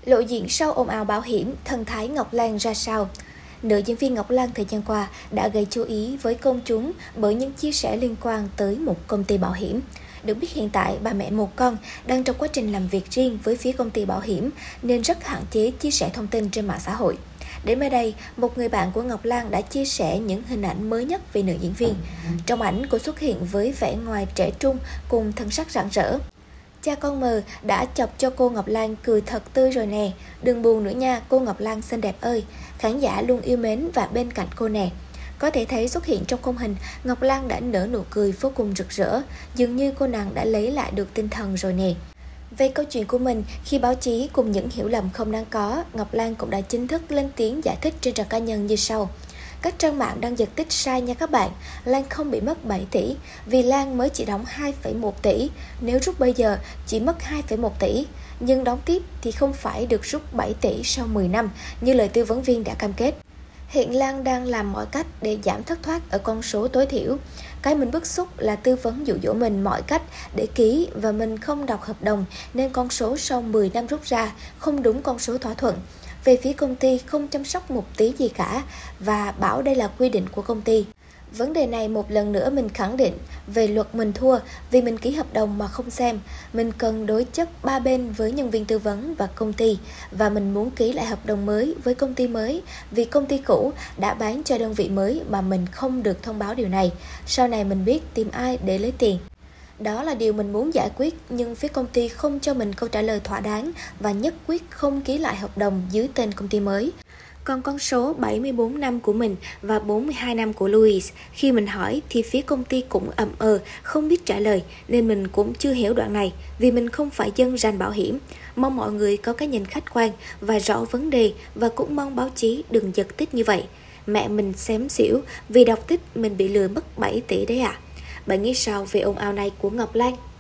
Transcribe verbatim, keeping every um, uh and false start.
Lộ diện sau ồn ào bảo hiểm, thần thái Ngọc Lan ra sao? Nữ diễn viên Ngọc Lan thời gian qua đã gây chú ý với công chúng bởi những chia sẻ liên quan tới một công ty bảo hiểm. Được biết hiện tại bà mẹ một con đang trong quá trình làm việc riêng với phía công ty bảo hiểm nên rất hạn chế chia sẻ thông tin trên mạng xã hội. Đến mới đây, một người bạn của Ngọc Lan đã chia sẻ những hình ảnh mới nhất về nữ diễn viên. Trong ảnh, cô xuất hiện với vẻ ngoài trẻ trung cùng thân sắc rạng rỡ. Cha con mờ đã chọc cho cô Ngọc Lan cười thật tươi rồi nè. Đừng buồn nữa nha, cô Ngọc Lan xinh đẹp ơi. Khán giả luôn yêu mến và bên cạnh cô nè. Có thể thấy xuất hiện trong khung hình, Ngọc Lan đã nở nụ cười vô cùng rực rỡ. Dường như cô nàng đã lấy lại được tinh thần rồi nè. Về câu chuyện của mình, khi báo chí cùng những hiểu lầm không đáng có, Ngọc Lan cũng đã chính thức lên tiếng giải thích trên trang cá nhân như sau. Các trang mạng đang giật tích sai nha các bạn. Lan không bị mất bảy tỷ vì Lan mới chỉ đóng hai phẩy một tỷ. Nếu rút bây giờ chỉ mất hai phẩy một tỷ, nhưng đóng tiếp thì không phải được rút bảy tỷ sau mười năm như lời tư vấn viên đã cam kết. Hiện Lan đang làm mọi cách để giảm thất thoát ở con số tối thiểu. Cái mình bức xúc là tư vấn dụ dỗ mình mọi cách để ký và mình không đọc hợp đồng nên con số sau mười năm rút ra không đúng con số thỏa thuận. Về phía công ty không chăm sóc một tí gì cả và bảo đây là quy định của công ty. Vấn đề này một lần nữa mình khẳng định về luật mình thua vì mình ký hợp đồng mà không xem. Mình cần đối chất ba bên với nhân viên tư vấn và công ty và mình muốn ký lại hợp đồng mới với công ty mới vì công ty cũ đã bán cho đơn vị mới mà mình không được thông báo điều này. Sau này mình biết tìm ai để lấy tiền. Đó là điều mình muốn giải quyết nhưng phía công ty không cho mình câu trả lời thỏa đáng và nhất quyết không ký lại hợp đồng dưới tên công ty mới. Còn con số bảy mươi bốn năm của mình và bốn mươi hai năm của Louis, khi mình hỏi thì phía công ty cũng ậm ờ, không biết trả lời nên mình cũng chưa hiểu đoạn này vì mình không phải dân rành bảo hiểm. Mong mọi người có cái nhìn khách quan và rõ vấn đề và cũng mong báo chí đừng giật tít như vậy. Mẹ mình xém xỉu vì đọc tích mình bị lừa mất bảy tỷ đấy ạ. À. Bạn nghĩ sao về ồn ào này của Ngọc Lan?